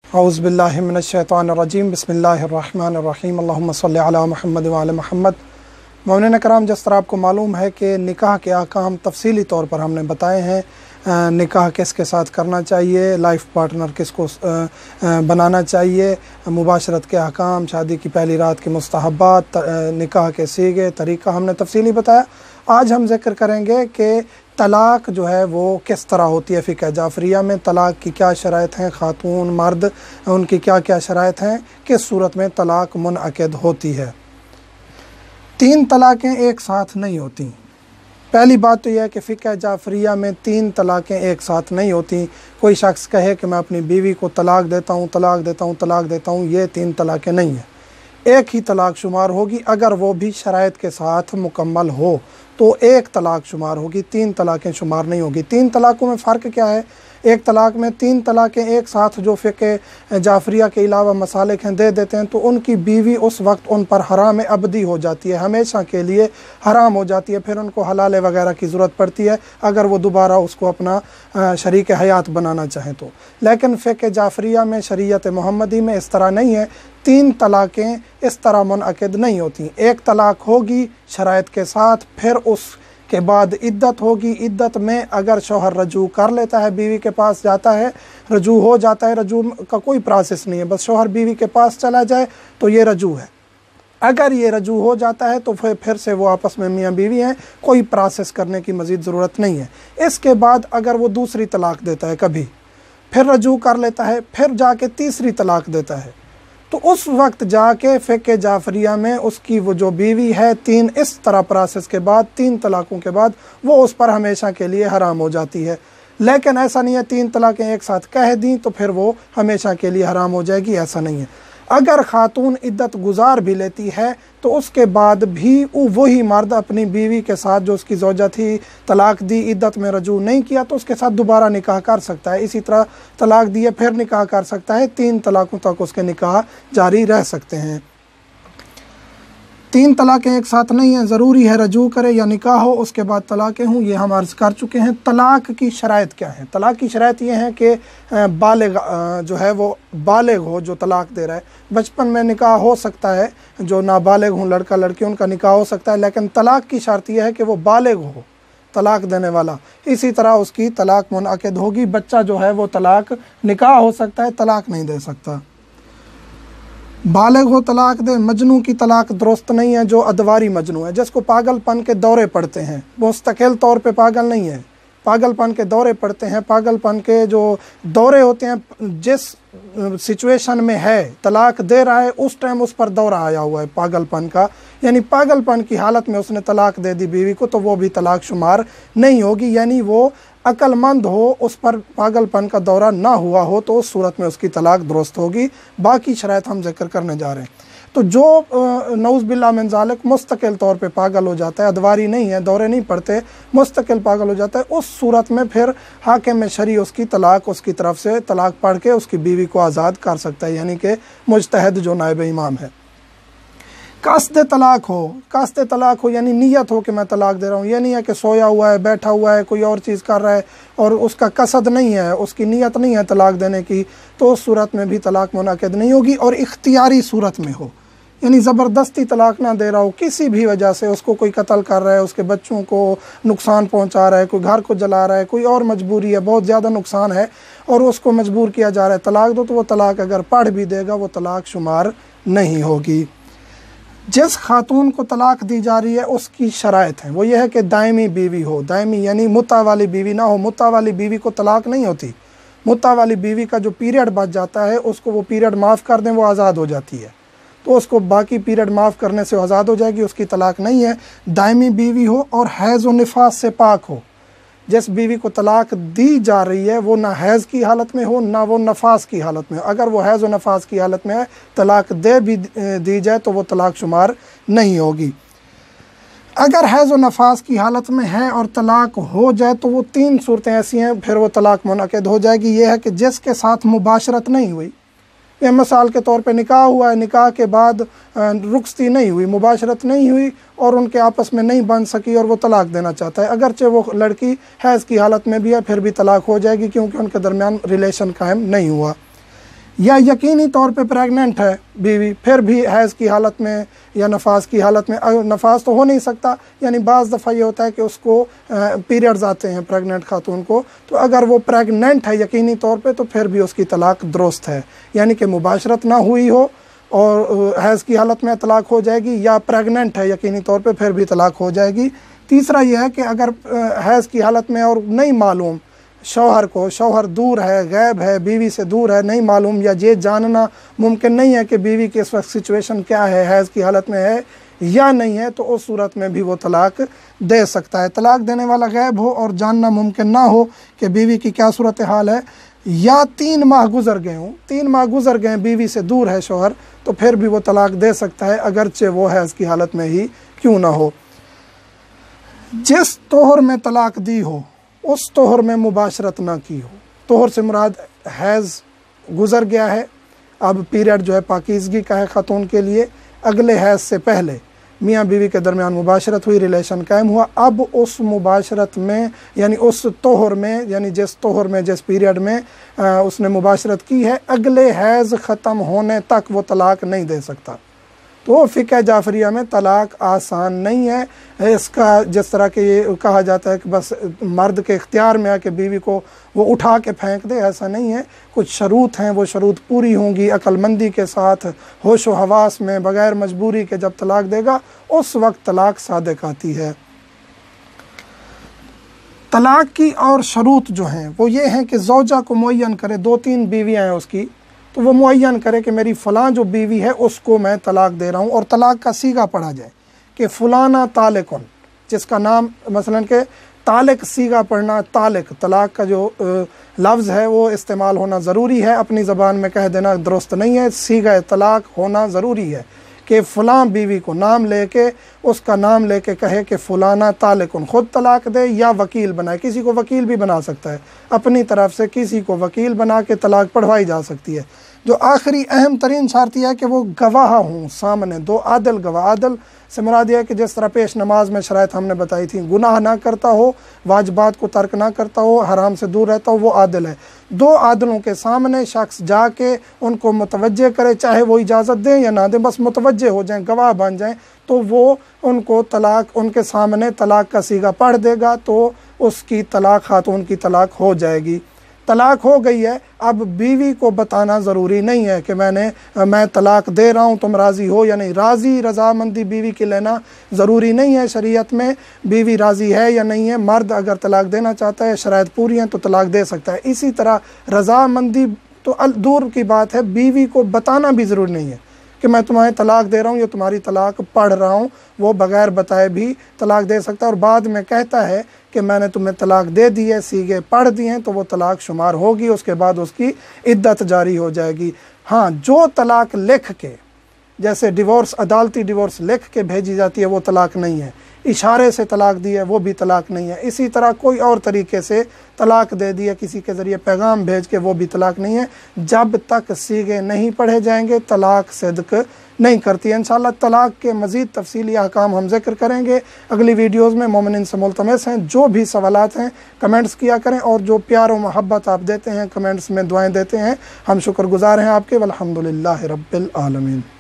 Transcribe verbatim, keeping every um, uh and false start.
औज़ु बिल्लाहि मिनश शैतानिर रजीम बिस्मिल्लाहिर रहमानिर रहीम अल्लाहुम्मा सल्लि अला मुहम्मद व अला मुहम्मद। मोमिनीन कराम, जिस तरह आपको मालूम है कि निकाह के अहकाम तफसीली तौर पर हमने बताए हैं। निकाह किसके साथ करना चाहिए, लाइफ पार्टनर किसको बनाना चाहिए, मुबाशरत के अहकाम, शादी की पहली रात की मुस्तहब्बात, निकाह के सीगे, तरीक़ा हमने तफसीली बताया। आज हम जिक्र करेंगे कि तलाक़ जो है वो किस तरह होती है। फ़िक़्ह जाफ़रिया में तलाक़ की क्या शराइत हैं, ख़ातून मर्द उनकी क्या क्या शराइत हैं, किस सूरत में तलाक़ मुनअक़िद होती है। तीन तलाक़ें एक साथ नहीं होती। पहली बात तो यह है कि फ़िक़्ह जाफ़रिया में तीन तलाक़ें एक साथ नहीं होती। कोई शख्स कहे कि मैं अपनी बीवी को तलाक़ देता हूँ तलाक़ देता हूँ तलाक़ देता हूँ, ये तीन तलाक़ें नहीं हैं। एक ही तलाक़ शुमार होगी, अगर वो भी शराइत के साथ मुकम्मल हो तो एक तलाक़ शुमार होगी, तीन तलाक़ें शुमार नहीं होगी। तीन तलाक़ों में फ़र्क क्या है? एक तलाक़ में तीन तलाक़ें एक साथ जो फ़िक़्ह जाफ़रिया के अलावा मसालिक हैं दे देते हैं तो उनकी बीवी उस वक्त उन पर हराम अबदी हो जाती है, हमेशा के लिए हराम हो जाती है। फिर उनको हलाल वगैरह की ज़रूरत पड़ती है अगर वो दोबारा उसको अपना शरीक हयात बनाना चाहें तो। लेकिन फ़िक़्ह जाफ़रिया में, शरीयत मुहम्मदी में इस तरह नहीं है। तीन तलाक़ें इस तरह मुनअक़िद नहीं होती। एक तलाक़ होगी शराइत के साथ, फिर उस के बाद इद्दत होगी। इद्दत में अगर शौहर रजू कर लेता है, बीवी के पास जाता है, रजू हो जाता है, रजू का कोई प्रोसेस नहीं है, बस शौहर बीवी के पास चला जाए तो ये रजू है। अगर ये रजू हो जाता है तो फिर फिर से वो आपस में मियाँ बीवी हैं, कोई प्रोसेस करने की मज़ीद ज़रूरत नहीं है। इसके बाद अगर वो दूसरी तलाक़ देता है, कभी फिर रजू कर लेता है, फिर जाके तीसरी तलाक़ देता है, तो उस वक्त जाके फ़िक़्ह जाफ़रिया में उसकी वो जो बीवी है, तीन इस तरह प्रोसेस के बाद, तीन तलाक़ों के बाद वो उस पर हमेशा के लिए हराम हो जाती है। लेकिन ऐसा नहीं है तीन तलाक़ें एक साथ कह दी तो फिर वो हमेशा के लिए हराम हो जाएगी, ऐसा नहीं है। अगर ख़ातून इद्दत गुज़ार भी लेती है तो उसके बाद भी वही मर्द अपनी बीवी के साथ जो उसकी ज़ौजा थी, तलाक़ दी, इद्दत में रजू नहीं किया तो उसके साथ दोबारा निकाह कर सकता है। इसी तरह तलाक़ दिए फिर निकाह कर सकता है। तीन तलाक़ों तक उसके निकाह जारी रह सकते हैं। तीन तलाक़ें एक साथ नहीं हैं, ज़रूरी है रजू करे या निकाह हो उसके बाद तलाक़ें हों, ये हम अर्ज़ कर चुके हैं। तलाक़ की शराइत क्या है? तलाक़ की शराइत ये है कि बालिग जो है वो बालिग हो जो तलाक़ दे रहा है। बचपन में निकाह हो सकता है, जो नाबालिग हों लड़का लड़की उनका निकाह हो सकता है, लेकिन तलाक़ की शर्त यह है कि वो बालिग हो तलाक़ देने वाला। इसी तरह उसकी तलाक़ मुनअक़िद होगी। बच्चा जो है वो तलाक़ निकाह हो सकता है, तलाक़ नहीं दे सकता। बालिग हो तलाक़ दे। मजनू की तलाक़ दुरुस्त नहीं है, जो अदवारी मजनू है, जिसको पागलपन के दौरे पड़ते हैं, मुस्तकिल तौर पे पागल नहीं है, पागलपन के दौरे पड़ते हैं। पागलपन के जो दौरे होते हैं, जिस सिचुएशन में है तलाक़ दे रहा है उस टाइम उस पर दौरा आया हुआ है पागलपन का, यानी पागलपन की हालत में उसने तलाक़ दे दी बीवी को तो वो भी तलाक़ शुमार नहीं होगी। यानी वो अक्लमंद हो, उस पर पागलपन का दौरा ना हुआ हो तो उस सूरत में उसकी तलाक़ दुरुस्त होगी। बाकी शराइत हम जिक्र करने जा रहे हैं। तो जो नऊज़ बिल्लाह मिन ज़ालिक मुस्तकिल तौर पे पागल हो जाता है, अदवारी नहीं है, दौरे नहीं पड़ते, मुस्तकिल पागल हो जाता है, उस सूरत में फिर हाकिम शरी उसकी तलाक़ उसकी तरफ से तलाक़ पढ़ के उसकी बीवी को आज़ाद कर सकता है, यानी कि मुज्तहिद जो नायब इमाम है। कास्द तलाक़ हो, कास्द तलाक़ हो यानी नीयत हो कि मैं तलाक़ दे रहा हूँ। ये नहीं है कि सोया हुआ है, बैठा हुआ है, कोई और चीज़ कर रहा है और उसका कसद नहीं है, उसकी नीयत नहीं है तलाक़ देने की, तो उस सूरत में भी तलाक़ मुनअक़िद नहीं होगी। और इख्तियारी सूरत में हो, यानी ज़बरदस्ती तलाक़ ना दे रहा हो, किसी भी वजह से उसको कोई कत्ल कर रहा है, उसके बच्चों को नुकसान पहुँचा रहा है, कोई घर को जला रहा है, कोई और मजबूरी है, बहुत ज़्यादा नुकसान है और उसको मजबूर किया जा रहा है तलाक़ दो, तो वो तलाक़ अगर पढ़ भी देगा वो तलाक़ शुमार नहीं होगी। जिस खातून को तलाक़ दी जा रही है उसकी शराइत है, वो ये है कि दायमी बीवी हो। दायमी यानी मुत्ता वाली बीवी ना हो। मुत्ता वाली बीवी को तलाक़ नहीं होती। मुत्ता वाली बीवी का जो पीरियड बच जाता है उसको वो पीरियड माफ़ कर दें वो आज़ाद हो जाती है, तो उसको बाकी पीरियड माफ़ करने से आज़ाद हो जाएगी, उसकी तलाक़ नहीं है। दायमी बीवी हो और हैज़ व निफास से पाक हो। जिस बीवी को तलाक़ दी जा रही है वो ना हैज़ की हालत में हो ना वो नफास की हालत में हो। अगर वो हैज़ व नफास की हालत में है तलाक़ दे भी दी जाए तो वो तलाक़ शुमार नहीं होगी। अगर हैज़ व नफास की हालत में है और तलाक़ हो जाए तो वो तीन सूरतें ऐसी हैं, फिर वो तलाक़ मुनअक़िद हो जाएगी। ये है कि जिसके साथ मुबाशरत नहीं हुई, ये मिसाल के तौर पे निकाह हुआ है, निकाह के बाद रुखसती नहीं हुई, मुबाशरत नहीं हुई और उनके आपस में नहीं बन सकी और वो तलाक़ देना चाहता है, अगरचे वो लड़की हैज़ की हालत में भी है फिर भी तलाक़ हो जाएगी क्योंकि उनके दरमियान रिलेशन कायम नहीं हुआ। या यकीनी तौर पे प्रेग्नेंट है बीवी, फिर भी हैज़ की हालत में या नफास की हालत में, नफास तो हो नहीं सकता, यानी बाज़ दफ़ा ये होता है कि उसको पीरियड्स आते हैं प्रेग्नेंट खातून को, तो अगर वो प्रेग्नेंट है यकीनी तौर पे तो फिर भी उसकी तलाक दुरुस्त है, यानी कि मुबाशरत ना हुई हो और हैज़ की हालत में तलाक हो जाएगी, या प्रेग्नेंट है यकीनी तौर पे फिर भी तलाक हो जाएगी। तीसरा यह है कि अगर हैज़ की हालत में और नहीं मालूम शौहर को, शौहर दूर है, गैब है, बीवी से दूर है, नहीं मालूम या ये जानना मुमकिन नहीं है कि बीवी की इस वक्त सिचुएशन क्या है, हैज़ की हालत में है या नहीं है, तो उस सूरत में भी वो तलाक दे सकता है। तलाक देने वाला गैब हो और जानना मुमकिन ना हो कि बीवी की क्या सूरत हाल है, या तीन माह गुजर गए हों, तीन माह गुजर गए बीवी से दूर है शौहर, तो फिर भी वो तलाक दे सकता है अगरचे वो हैज़ की हालत में ही क्यों ना हो। जिस तोहर में तलाक दी हो उस तोहर में मुबाशरत ना की हो। तोहर से मुराद हैज़ गुज़र गया है, अब पीरियड जो है पाकीज़गी का है ख़ातून के लिए, अगले हैज़ से पहले मियाँ बीवी के दरमियान मुबाशरत हुई, रिलेशन कायम हुआ, अब उस मुबाशरत में यानी उस तोहर में यानी जिस तोहर में जिस पीरियड में आ, उसने मुबाशरत की है, अगले हैज़ ख़त्म होने तक वो तलाक नहीं दे सकता। तो फ़िक़्ह जाफ़रिया में तलाक आसान नहीं है। इसका जिस तरह के ये कहा जाता है कि बस मर्द के इख्तियार में है कि बीवी को वो उठा के फेंक दे, ऐसा नहीं है। कुछ शरूत हैं, वो शरूत पूरी होंगी, अक्लमंदी के साथ, होश व हवास में, बग़ैर मजबूरी के जब तलाक देगा उस वक्त तलाक सादिक़ आती है। तलाक की और शरूत जो हैं वो ये हैं कि ज़ौजा को मुअय्यन करे, दो तीन बीवियाँ हैं उसकी, तो वो मुअय्यन करे कि मेरी फ़लाँ जो बीवी है उसको मैं तलाक दे रहा हूँ, और तलाक का सीगा पढ़ा जाए कि फ़लाना तालिकुन, जिसका नाम मसलन के तालिक सीगा पढ़ना, तालिक तलाक का जो लफ्ज़ है वो इस्तेमाल होना ज़रूरी है, अपनी ज़बान में कह देना दुरुस्त नहीं है, सीगा तलाक होना ज़रूरी है कि फ़लाँ बीवी को नाम लेके उसका नाम लेके कहे कि फ़लाना तालिकुन, ख़ुद तलाक दे या वकील बनाए, किसी को वकील भी बना सकता है, अपनी तरफ से किसी को वकील बना के तलाक पढ़वाई जा सकती है। जो आखिरी अहम तरीन शर्त यह है कि वो गवाह हों सामने, दो आदल गवाह। आदल से मुराद है कि जिस तरह पेश नमाज में शराइत हमने बताई थी, गुनाह ना करता हो, वाजिबात को तर्क ना करता हो, हराम से दूर रहता हो, वो आदल है। दो आदलों के सामने शख्स जाके उनको मुतवज्जे करे, चाहे वो इजाज़त दें या ना दें, बस मुतवज्जे हो जाएं, गवाह बन जाएं, तो वो उनको तलाक, उनके सामने तलाक का सीगा पढ़ देगा, तो उसकी तलाक, खातून की तलाक हो जाएगी। तलाक हो गई है, अब बीवी को बताना ज़रूरी नहीं है कि मैंने मैं तलाक दे रहा हूँ, तुम राज़ी हो या नहीं। राज़ी रज़ामंदी बीवी की लेना ज़रूरी नहीं है। शरीयत में बीवी राज़ी है या नहीं है, मर्द अगर तलाक देना चाहता है, शराइत पूरी हैं तो तलाक दे सकता है। इसी तरह रज़ामंदी तो दूर की बात है, बीवी को बताना भी ज़रूरी नहीं है कि मैं तुम्हें तलाक दे रहा हूँ या तुम्हारी तलाक पढ़ रहा हूँ, वो बग़ैर बताए भी तलाक दे सकता है। और बाद में कहता है कि मैंने तुम्हें तलाक दे दी है, सीगे पढ़ दिए हैं, तो वो तलाक शुमार होगी, उसके बाद उसकी इद्दत जारी हो जाएगी। हाँ, जो तलाक लिख के, जैसे डिवोर्स, अदालती डिवोर्स लिख के भेजी जाती है, वो तलाक नहीं है। इशारे से तलाक दी है, वो भी तलाक नहीं है। इसी तरह कोई और तरीके से तलाक दे दी है, किसी के ज़रिए पैगाम भेज के, वो भी तलाक नहीं है। जब तक सीगे नहीं पढ़े जाएंगे तलाक सिद्क़ नहीं करती है। इंशाअल्लाह तलाक के मज़ीद तफसीली अहकाम हम ज़िक्र करेंगे अगली वीडियोज़ में। मोमिनीन से मुल्तमस हैं, जो भी सवालात हैं कमेंट्स किया करें, और जो प्यार और मोहब्बत आप देते हैं, कमेंट्स में दुआएँ देते हैं, हम शुक्रगुज़ार हैं आपके। वल्हम्दुलिल्लाहि रब्बिल आलमीन।